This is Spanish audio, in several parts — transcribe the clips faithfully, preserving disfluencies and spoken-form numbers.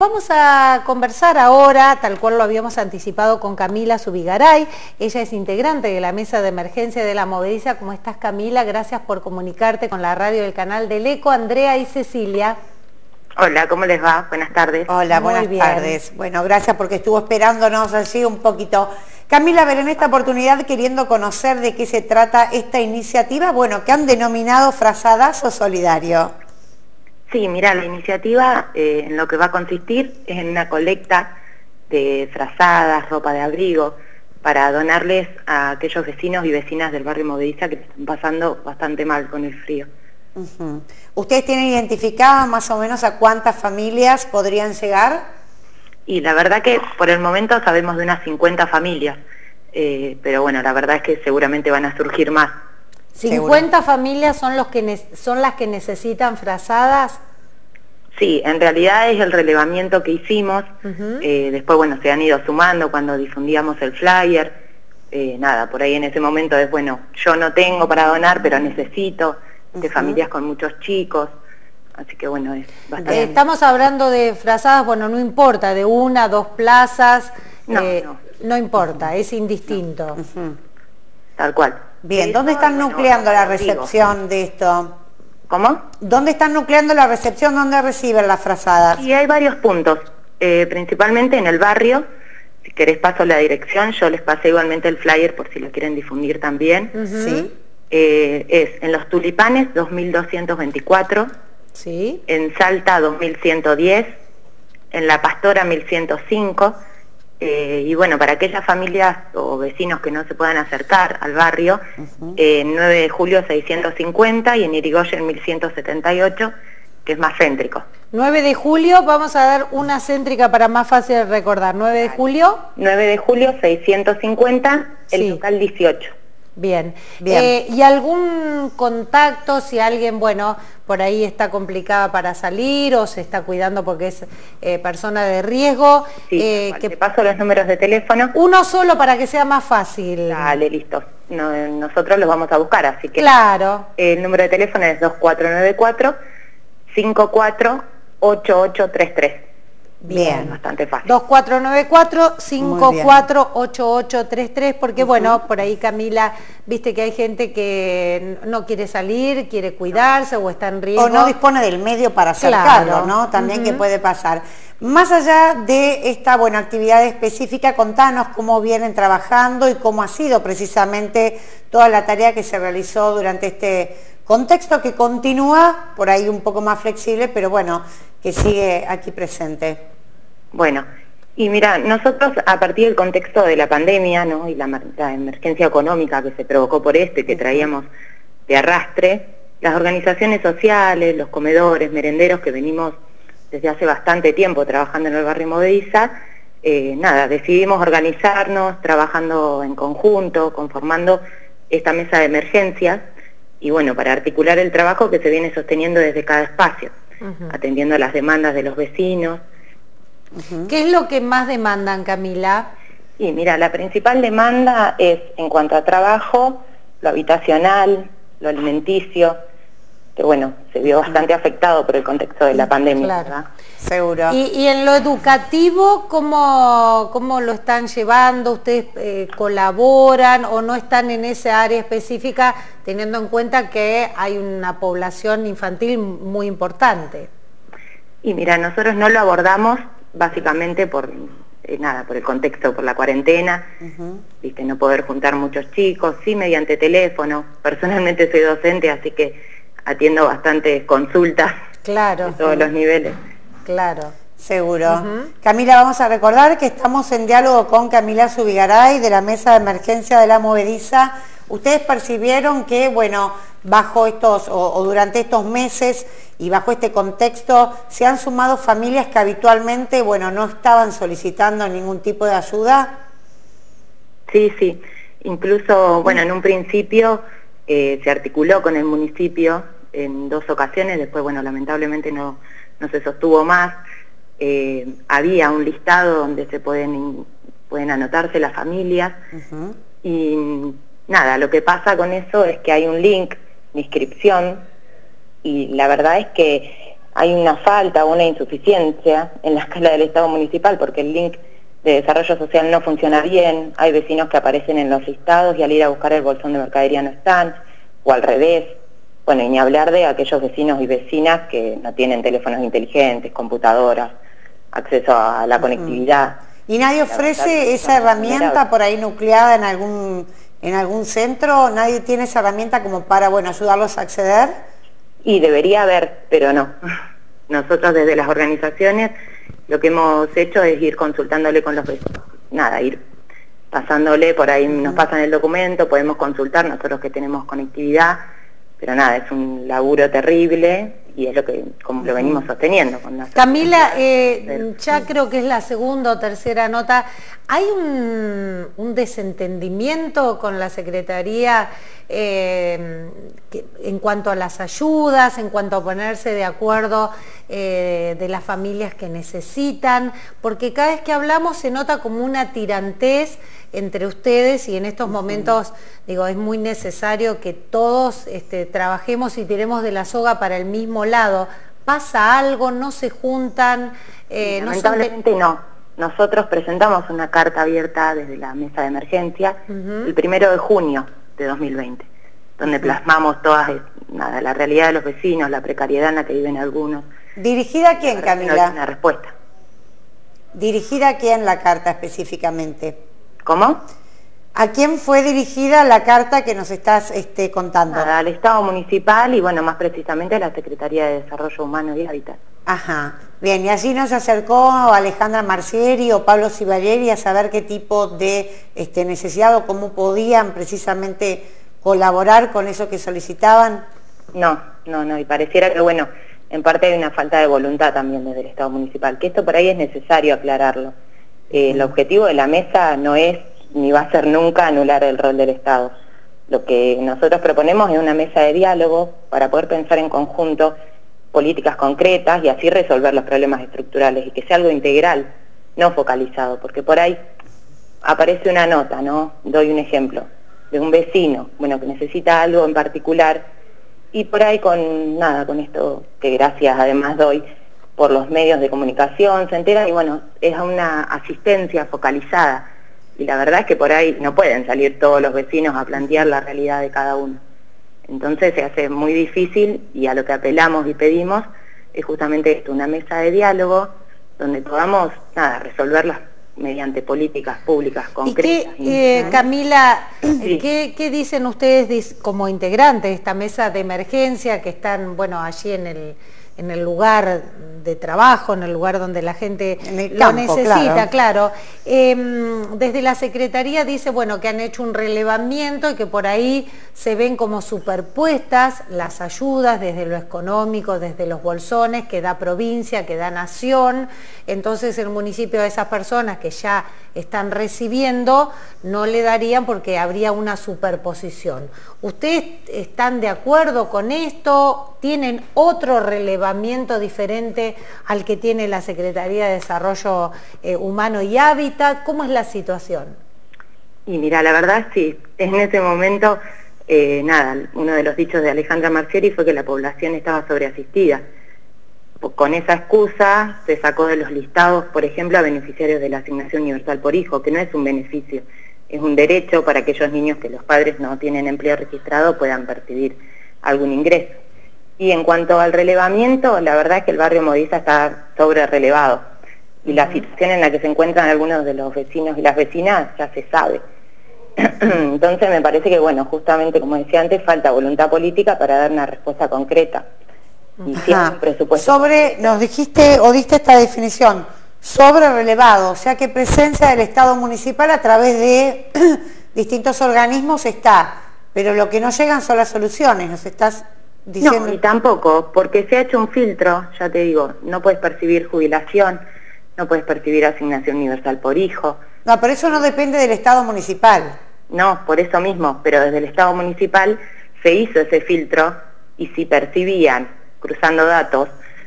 Vamos a conversar ahora, tal cual lo habíamos anticipado, con Camila Zubigaray. Ella es integrante de la mesa de emergencia de la Movediza. ¿Cómo estás, Camila? Gracias por comunicarte con la radio del canal del Eco. Andrea y Cecilia. Hola, ¿cómo les va? Buenas tardes. Hola, Muy buenas bien. tardes. Bueno, gracias porque estuvo esperándonos allí un poquito. Camila, a ver, en esta oportunidad queriendo conocer de qué se trata esta iniciativa, bueno, que han denominado Frazadazo Solidario. Sí, mira, la iniciativa eh, en lo que va a consistir es en una colecta de frazadas, ropa de abrigo, para donarles a aquellos vecinos y vecinas del barrio Movediza que están pasando bastante mal con el frío. Uh-huh. ¿Ustedes tienen identificado más o menos a cuántas familias podrían llegar? Y la verdad que por el momento sabemos de unas cincuenta familias, eh, pero bueno, la verdad es que seguramente van a surgir más. ¿cincuenta familias son, los que son las que necesitan frazadas? Sí, en realidad es el relevamiento que hicimos. Uh-huh. eh, después, bueno, se han ido sumando cuando difundíamos el flyer. Eh, nada, por ahí en ese momento es, bueno, yo no tengo para donar, pero necesito, de uh-huh. familias con muchos chicos. Así que bueno, es bastante... Eh, estamos hablando de frazadas, bueno, no importa, de una, dos plazas, no, eh, no. no importa, es indistinto. No. Uh-huh. Tal cual. Bien, ¿dónde están bueno, nucleando la recepción de esto? ¿Cómo? ¿Dónde están nucleando la recepción? ¿Dónde reciben las frazadas? Sí, hay varios puntos, eh, principalmente en el barrio. Si querés paso la dirección, yo les pasé igualmente el flyer por si lo quieren difundir también. Uh-huh. Sí. Eh, es en Los Tulipanes dos mil doscientos veinticuatro, sí. En Salta dos mil ciento diez, en La Pastora mil ciento cinco, eh, y bueno, para aquellas familias o vecinos que no se puedan acercar al barrio, uh-huh. eh, en nueve de julio seiscientos cincuenta y en Irigoyen mil ciento setenta y ocho, que es más céntrico. nueve de julio, vamos a dar una céntrica para más fácil de recordar. nueve de julio. nueve de julio seiscientos cincuenta, el sí. local dieciocho. Bien. Bien. Eh, ¿Y algún contacto, si alguien, bueno, por ahí está complicada para salir o se está cuidando porque es eh, persona de riesgo? Sí, eh, que... te paso los números de teléfono. Uno solo para que sea más fácil. Dale, listo. No, nosotros los vamos a buscar, así que... Claro. El número de teléfono es dos cuatro nueve cuatro, cinco cuatro ocho ocho tres tres. Bien, bastante fácil. dos cuatro nueve cuatro, cinco cuatro ocho ocho tres tres, porque uh-huh. bueno, por ahí Camila, viste que hay gente que no quiere salir, quiere cuidarse o está en riesgo. O no dispone del medio para acercarlo, claro. ¿no? También uh-huh. que puede pasar. Más allá de esta buena actividad específica, contanos cómo vienen trabajando y cómo ha sido precisamente toda la tarea que se realizó durante este contexto que continúa, por ahí un poco más flexible, pero bueno, que sigue aquí presente. Bueno, y mira, nosotros a partir del contexto de la pandemia, ¿no? Y la, la emergencia económica que se provocó por esto y que traíamos de arrastre, las organizaciones sociales, los comedores, merenderos que venimos desde hace bastante tiempo trabajando en el barrio Movediza, eh, nada, decidimos organizarnos, trabajando en conjunto, conformando esta mesa de emergencias, y bueno, para articular el trabajo que se viene sosteniendo desde cada espacio, uh-huh. atendiendo a las demandas de los vecinos. Uh-huh. ¿Qué es lo que más demandan, Camila? Y mira, la principal demanda es en cuanto a trabajo, lo habitacional, lo alimenticio, que bueno, se vio bastante afectado por el contexto de la pandemia. Claro, ¿verdad? Seguro. ¿Y, y en lo educativo, cómo, cómo lo están llevando? ¿Ustedes eh, colaboran o no están en esa área específica, teniendo en cuenta que hay una población infantil muy importante? Y mira, nosotros no lo abordamos básicamente por eh, nada, por el contexto, por la cuarentena, uh-huh. viste, no poder juntar muchos chicos, sí mediante teléfono. Personalmente soy docente, así que atiendo bastantes consultas, claro, de todos sí. los niveles. Claro. Seguro. Uh-huh. Camila, vamos a recordar que estamos en diálogo con Camila Zubigaray de la Mesa de Emergencia de la Movediza. Ustedes percibieron que, bueno, bajo estos, o, o durante estos meses y bajo este contexto, se han sumado familias que habitualmente, bueno, no estaban solicitando ningún tipo de ayuda. Sí, sí. Incluso, bueno, en un principio eh, se articuló con el municipio en dos ocasiones, después, bueno, lamentablemente no, no se sostuvo más. Eh, había un listado donde se pueden, pueden anotarse las familias, uh-huh. y nada, lo que pasa con eso es que hay un link de inscripción, y la verdad es que hay una falta o una insuficiencia en la escala del Estado municipal, porque el link de desarrollo social no funciona bien, hay vecinos que aparecen en los listados y al ir a buscar el bolsón de mercadería no están, o al revés. Bueno, y ni hablar de aquellos vecinos y vecinas que no tienen teléfonos inteligentes, computadoras, acceso a la conectividad. ¿Y nadie ofrece esa herramienta por ahí nucleada en algún, en algún centro? ¿Nadie tiene esa herramienta como para, bueno, ayudarlos a acceder? Y debería haber, pero no. Nosotros desde las organizaciones lo que hemos hecho es ir consultándole con los vecinos. Nada, ir pasándole, por ahí nos pasan el documento, podemos consultar nosotros que tenemos conectividad, pero nada, es un laburo terrible y es lo que como lo venimos sosteniendo. Con Camila, eh, ya creo que es la segunda o tercera nota. ¿Hay un, un desentendimiento con la Secretaría eh, que, en cuanto a las ayudas, en cuanto a ponerse de acuerdo eh, de las familias que necesitan? Porque cada vez que hablamos se nota como una tirantez entre ustedes y en estos momentos, digo, es muy necesario que todos este, trabajemos y tiremos de la soga para el mismo lado. ¿Pasa algo? ¿No se juntan? Eh, Lamentablemente no, no. Nosotros presentamos una carta abierta desde la mesa de emergencia uh-huh. el primero de junio de dos mil veinte, donde uh-huh. plasmamos toda nada, la realidad de los vecinos, la precariedad en la que viven algunos. ¿Dirigida a quién, Camila? No hay una respuesta. ¿Dirigida a quién la carta específicamente? ¿Cómo? ¿A quién fue dirigida la carta que nos estás este, contando? Nada, al Estado municipal y, bueno, más precisamente a la Secretaría de Desarrollo Humano y Hábitat. Ajá, bien, y allí nos acercó Alejandra Marcieri o Pablo Cibalieri a saber qué tipo de este, necesidad o cómo podían precisamente colaborar con eso que solicitaban. No, no, no, y pareciera que, bueno, en parte hay una falta de voluntad también desde el Estado municipal, que esto por ahí es necesario aclararlo. Eh, el objetivo de la mesa no es, ni va a ser nunca, anular el rol del Estado. Lo que nosotros proponemos es una mesa de diálogo para poder pensar en conjunto políticas concretas y así resolver los problemas estructurales y que sea algo integral, no focalizado, porque por ahí aparece una nota, ¿no? Doy un ejemplo, de un vecino, bueno, que necesita algo en particular y por ahí con nada, con esto que gracias además doy por los medios de comunicación, se enteran y bueno, es una asistencia focalizada y la verdad es que por ahí no pueden salir todos los vecinos a plantear la realidad de cada uno. Entonces se hace muy difícil y a lo que apelamos y pedimos es justamente esto, una mesa de diálogo donde podamos nada, resolverlas mediante políticas públicas concretas. ¿Y qué, eh, Camila, sí. ¿qué, qué dicen ustedes como integrantes de esta mesa de emergencia que están, bueno, allí en el, en el lugar de trabajo, en el lugar donde la gente lo campo, necesita, claro? claro. Eh, desde la Secretaría dice, bueno, que han hecho un relevamiento y que por ahí se ven como superpuestas las ayudas desde lo económico, desde los bolsones que da provincia, que da nación. Entonces el municipio a esas personas que ya están recibiendo no le darían porque habría una superposición. ¿Ustedes están de acuerdo con esto? ¿Tienen otro relevamiento diferente al que tiene la Secretaría de Desarrollo eh, Humano y Hábitat? ¿Cómo es la situación? Y mira, la verdad sí, en ese momento, eh, nada, uno de los dichos de Alejandra Marcieri fue que la población estaba sobreasistida. Con esa excusa se sacó de los listados, por ejemplo, a beneficiarios de la Asignación Universal por Hijo, que no es un beneficio, es un derecho para aquellos niños que los padres no tienen empleo registrado puedan percibir algún ingreso. Y en cuanto al relevamiento, la verdad es que el barrio Modisa está sobre relevado y la situación en la que se encuentran algunos de los vecinos y las vecinas ya se sabe. Entonces me parece que, bueno, justamente como decía antes, falta voluntad política para dar una respuesta concreta. Y si hay un presupuesto. Sobre, nos dijiste o diste esta definición, sobre relevado, o sea que presencia del Estado municipal a través de distintos organismos está, pero lo que no llegan son las soluciones, nos estás diciendo. No, y tampoco, porque se ha hecho un filtro, ya te digo, no puedes percibir jubilación, no puedes percibir asignación universal por hijo. No, pero eso no depende del Estado municipal. No, por eso mismo, pero desde el Estado municipal se hizo ese filtro y si percibían, cruzando datos,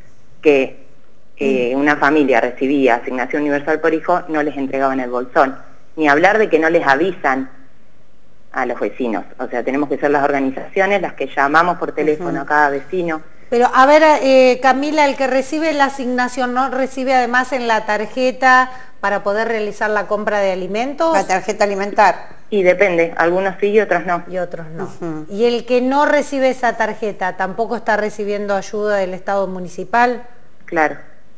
que eh, una familia recibía asignación universal por hijo, no les entregaban el bolsón. Ni hablar de que no les avisan a los vecinos. O sea, tenemos que ser las organizaciones las que llamamos por teléfono uh-huh. a cada vecino. Pero a ver, eh, Camila, el que recibe la asignación, ¿no recibe además en la tarjeta para poder realizar la compra de alimentos? La tarjeta alimentar. Y depende, algunos sí y otros no. Y otros no. Uh-huh. ¿Y el que no recibe esa tarjeta tampoco está recibiendo ayuda del Estado municipal? Claro.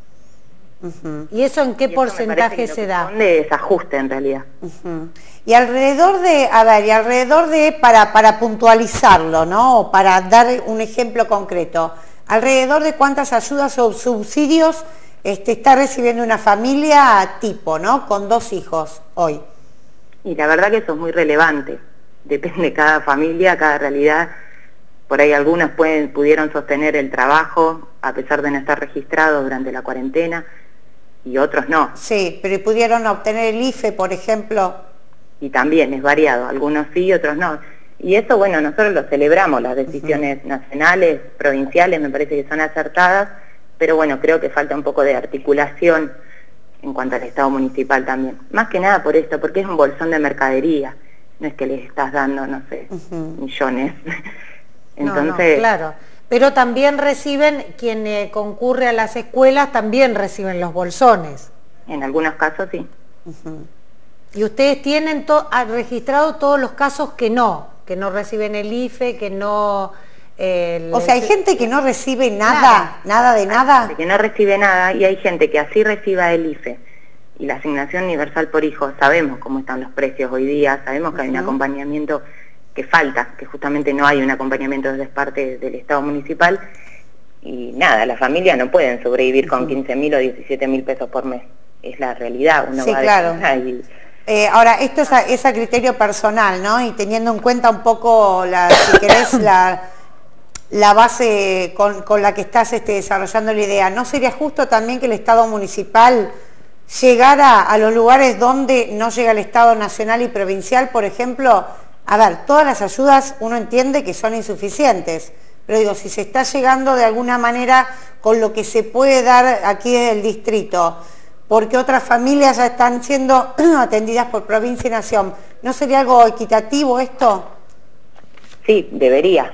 Uh-huh. ¿Y eso en qué y porcentaje se da? De desajuste en realidad. Uh-huh. Y alrededor de, a ver, y alrededor de, para, para puntualizarlo, ¿no? O para dar un ejemplo concreto, alrededor de cuántas ayudas o subsidios este, está recibiendo una familia tipo, ¿no? Con dos hijos hoy. Y la verdad que eso es muy relevante. Depende de cada familia, cada realidad. Por ahí algunos pueden, pudieron sostener el trabajo a pesar de no estar registrados durante la cuarentena y otros no. Sí, pero pudieron obtener el I F E, por ejemplo. Y también es variado, algunos sí, otros no. Y eso, bueno, nosotros lo celebramos, las decisiones uh-huh. nacionales, provinciales, me parece que son acertadas, pero bueno, creo que falta un poco de articulación en cuanto al Estado municipal también. Más que nada por esto, porque es un bolsón de mercadería, no es que les estás dando, no sé, uh-huh. millones. Entonces, no, no, claro. Pero también reciben, quien eh, concurre a las escuelas, también reciben los bolsones. En algunos casos sí. Uh-huh. Y ustedes tienen to registrado todos los casos que no, que no reciben el I F E, que no... Eh, o sea, hay gente que no recibe nada, nada, nada de nada. Que no recibe nada y hay gente que así reciba el I F E y la asignación universal por hijo. Sabemos cómo están los precios hoy día, sabemos que uh-huh. hay un acompañamiento que falta, que justamente no hay un acompañamiento desde parte del Estado municipal y nada, las familias no pueden sobrevivir uh-huh. con quince mil o diecisiete mil pesos por mes. Es la realidad. Uno sí, va claro. Y, Eh, ahora, esto es a, es a criterio personal, ¿no? Y teniendo en cuenta un poco, la, si querés, la, la base con, con la que estás este, desarrollando la idea, ¿no sería justo también que el Estado municipal llegara a los lugares donde no llega el Estado nacional y provincial, por ejemplo? A ver, todas las ayudas uno entiende que son insuficientes, pero digo, si se está llegando de alguna manera con lo que se puede dar aquí desde el distrito, porque otras familias ya están siendo atendidas por provincia y nación, ¿no sería algo equitativo esto? Sí, debería.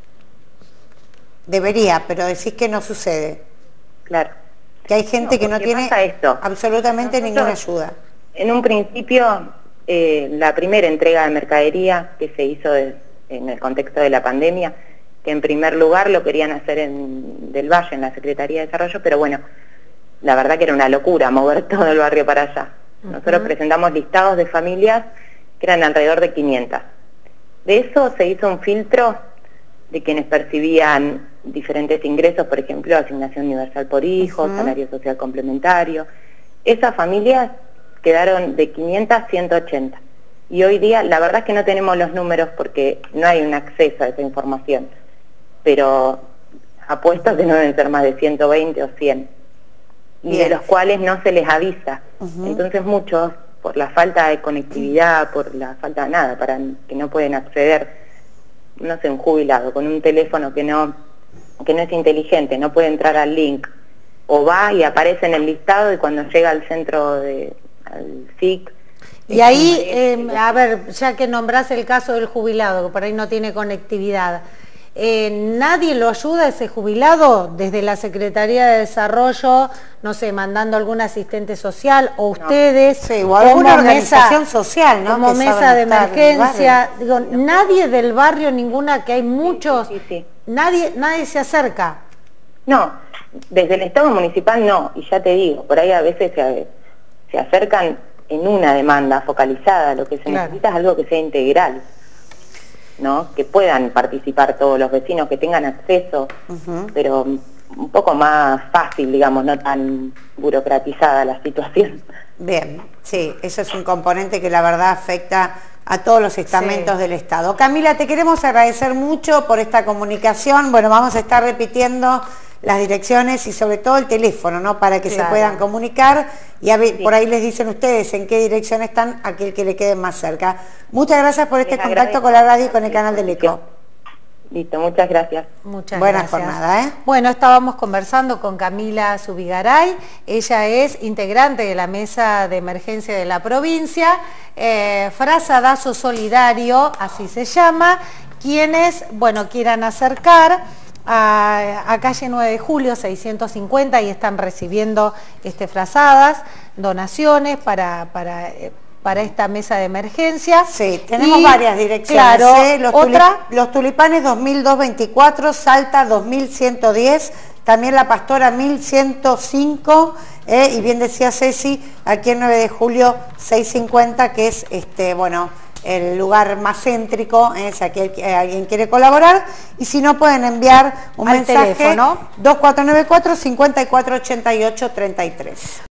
Debería, pero decís que no sucede. Claro. Que hay gente no, que no tiene esto. absolutamente Nosotros, ninguna ayuda. En un principio, eh, la primera entrega de mercadería que se hizo de, en el contexto de la pandemia, que en primer lugar lo querían hacer en Del Valle, en la Secretaría de Desarrollo, pero bueno, la verdad que era una locura mover todo el barrio para allá. Nosotros uh-huh. presentamos listados de familias que eran alrededor de quinientas. De eso se hizo un filtro de quienes percibían diferentes ingresos, por ejemplo, asignación universal por hijo, uh-huh. salario social complementario. Esas familias quedaron de quinientas a ciento ochenta. Y hoy día, la verdad es que no tenemos los números porque no hay un acceso a esa información. Pero apuesto que no deben ser más de ciento veinte o cien. Y Bien. de los cuales no se les avisa. Uh-huh. Entonces muchos, por la falta de conectividad, por la falta de nada, para que no pueden acceder, no sé, un jubilado con un teléfono que no, que no es inteligente, no puede entrar al link, o va y aparece en el listado y cuando llega al centro, de, al S I C... Y ahí, eh, a ver, ya que nombrás el caso del jubilado, que por ahí no tiene conectividad, Eh, ¿nadie lo ayuda a ese jubilado desde la Secretaría de Desarrollo, no sé, mandando algún asistente social o ustedes? No. Sí, o alguna organización mesa, social, ¿no? Como que mesa de emergencia. Digo, nadie del barrio, ninguna, que hay muchos, sí, sí, sí. Nadie, nadie se acerca. No, desde el Estado municipal no, y ya te digo, por ahí a veces se, se acercan en una demanda focalizada, lo que se claro. necesita es algo que sea integral. ¿No? Que puedan participar todos los vecinos, que tengan acceso, uh-huh. pero un poco más fácil, digamos, no tan burocratizada la situación. Bien, sí, eso es un componente que la verdad afecta a todos los estamentos sí. del Estado. Camila, te queremos agradecer mucho por esta comunicación. Bueno, vamos a estar repitiendo las direcciones y sobre todo el teléfono, ¿no? Para que claro. se puedan comunicar y a ver, sí. por ahí les dicen ustedes en qué dirección están, aquel que le quede más cerca. Muchas gracias por este les contacto con la radio y con el canal del Eco. Listo, muchas gracias. Muchas Buena gracias. jornada, ¿eh? Bueno, estábamos conversando con Camila Zubigaray, ella es integrante de la mesa de emergencia de la provincia, eh, Frazadazo Solidario, así se llama, quienes, bueno, quieran acercar a, a calle nueve de julio seiscientos cincuenta y están recibiendo este, frazadas, donaciones para, para, para esta mesa de emergencia. Sí, tenemos y, varias direcciones. Claro, ¿eh? los, otra, tulip, los tulipanes dos mil doscientos veinticuatro, Salta dos mil ciento diez, también La Pastora mil ciento cinco, eh, y bien decía Ceci, aquí en nueve de julio seiscientos cincuenta, que es este, bueno, el lugar más céntrico, eh, si aquí alguien quiere colaborar, y si no pueden enviar un al mensaje teléfono dos cuatro nueve cuatro, cinco cuatro ocho ocho tres tres.